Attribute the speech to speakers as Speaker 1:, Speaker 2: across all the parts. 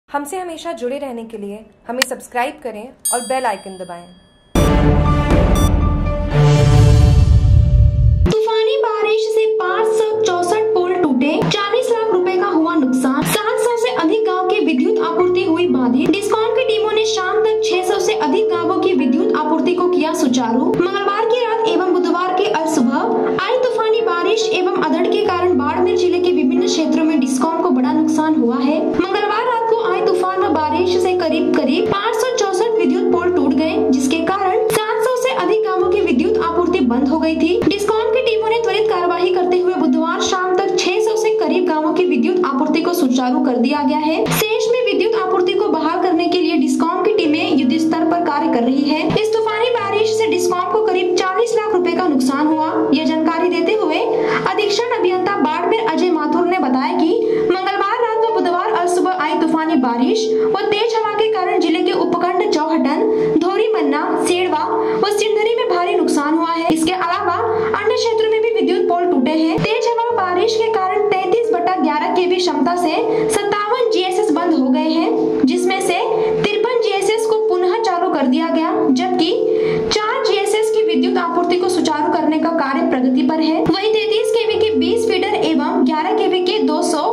Speaker 1: हमसे हमेशा जुड़े रहने के लिए हमें सब्सक्राइब करें और बेल आइकन दबाएं।
Speaker 2: तूफानी बारिश से 564 पोल टूटे, 40 लाख रुपए का हुआ नुकसान, 700 से अधिक गांव की विद्युत आपूर्ति हुई बाधित। डिस्कॉम की टीमों ने शाम तक 600 से अधिक गांवों की विद्युत आपूर्ति को किया सुचारू। मंगलवार की रात एवं बुधवार के अल सुबह आई तूफानी बारिश एवं अधड़ के कारण बाड़मेर जिले के विभिन्न क्षेत्रों में डिस्कॉम को बड़ा नुकसान हुआ है। मंगलवार रात को आई तूफान व बारिश से करीब 564 विद्युत पोल टूट गए, जिसके कारण 700 से अधिक गांवों की विद्युत आपूर्ति बंद हो गई थी। डिस्कॉम की टीमों ने त्वरित कार्रवाई करते हुए बुधवार शाम तक 600 से करीब गांवों की विद्युत आपूर्ति को सुचारू कर दिया गया है। शेष में विद्युत आपूर्ति को बहाल करने के लिए डिस्कॉम की टीमें युद्ध स्तर पर कार्य कर रही है। इस तूफानी बारिश से डिस्कॉम को करीब 40 लाख रुपए का नुकसान हुआ। यह जानकारी देते हुए अधीक्षण अभियंता बाड़मेर अजय माथुर ने बताया कि मंगलवार रात व बुधवार अल सुबह आई तूफानी बारिश व तेज हवा के कारण जिले के उपखंड चौहटन, धोरी मन्ना, सेड़वा व सिंधरी में भारी नुकसान हुआ है। इसके अलावा अन्य क्षेत्रों में भी विद्युत पोल टूटे हैं। तेज हवा व बारिश के कारण 33/11 केवी क्षमता से 57 जीएसएस बंद हो गए हैं, जिसमें से 53 जीएसएस को पुनः चालू कर दिया गया, जबकि 4 जीएसएस की विद्युत आपूर्ति को सुचारू करने का कार्य प्रगति पर है। वहीं 33 केवी के 20 फीडर एवं 11 केवी के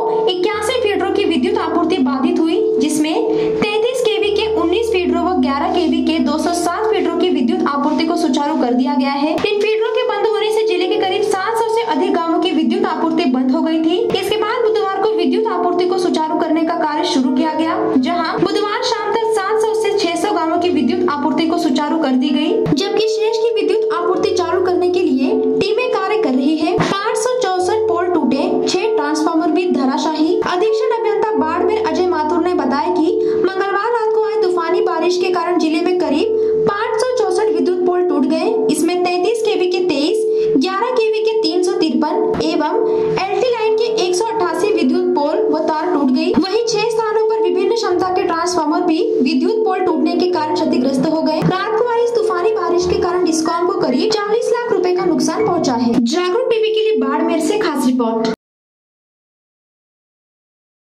Speaker 2: 281 फीडरों की विद्युत आपूर्ति बाधित हुई, जिसमें 33 केवी के 19 फीडरों व 11 केवी के 207 फीडरों की विद्युत आपूर्ति को सुचारू कर दिया गया है। इन फीडरों के बंद होने से जिले के करीब 700 से अधिक गांवों की विद्युत आपूर्ति बंद हो गई थी। इसके बाद बुधवार को विद्युत आपूर्ति को सुचारू करने का कार्य शुरू किया गया, जहां बुधवार शाम तक 700 से 600 गांवों की विद्युत आपूर्ति को सुचारू कर दी गई, जबकि शेष की विद्युत आपूर्ति चालू करने के लिए टीमें कार्य कर रही है। 564 पोल टूटे, 6 ट्रांसफार्मर भी धराशायी। अधीक्षण अभियंता बाड़मेर अजय माथुर ने बताया कि मंगलवार रात को आई तूफानी बारिश के कारण जिले में करीब 564 विद्युत पोल टूट गए। इसमें 33 केवी के 23, 11 केवी के 353 एवं एलटी लाइन के 188 विद्युत पोल व तार टूट गई। वहीं 6 स्थानों पर विभिन्न क्षमता के ट्रांसफार्मर भी विद्युत पोल टूटने के कारण क्षतिग्रस्त हो गए। रात को आई इस तूफानी बारिश के कारण डिस्कॉम को करीब 40 लाख रुपए का नुकसान पहुंचा है। जागरूक टीवी